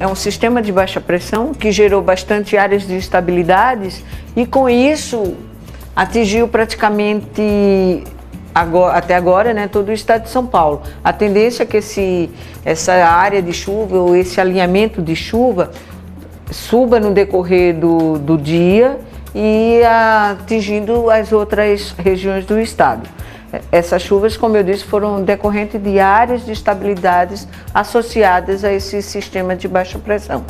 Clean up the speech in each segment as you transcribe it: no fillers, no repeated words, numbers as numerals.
é um sistema de baixa pressão que gerou bastante áreas de instabilidades e com isso atingiu praticamente até agora, né, todo o estado de São Paulo. A tendência é que essa área de chuva ou esse alinhamento de chuva suba no decorrer do dia e atingindo as outras regiões do estado. Essas chuvas, como eu disse, foram decorrentes de áreas de estabilidades associadas a esse sistema de baixa pressão.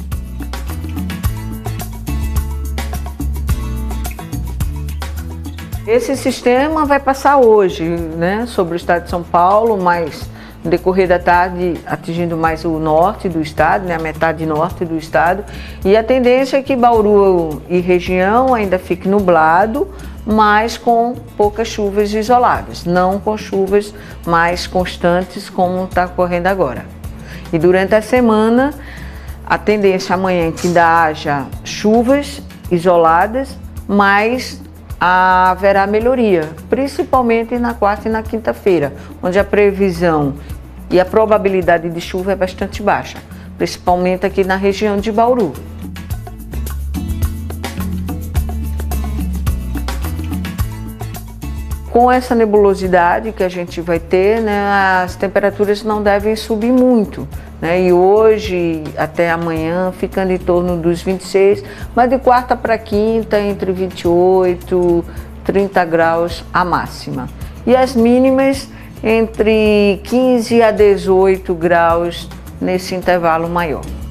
Esse sistema vai passar hoje, né, sobre o estado de São Paulo, mas no decorrer da tarde atingindo mais o norte do estado, né, a metade norte do estado. E a tendência é que Bauru e região ainda fique nublado, mas com poucas chuvas isoladas, não com chuvas mais constantes como está ocorrendo agora. E durante a semana, a tendência amanhã é que ainda haja chuvas isoladas, mas haverá melhoria, principalmente na quarta e na quinta-feira, onde a previsão e a probabilidade de chuva é bastante baixa, principalmente aqui na região de Bauru. Com essa nebulosidade que a gente vai ter, né, as temperaturas não devem subir muito, né, e hoje até amanhã ficando em torno dos 26, mas de quarta para quinta entre 28 e 30 graus a máxima. E as mínimas entre 15 a 18 graus nesse intervalo maior.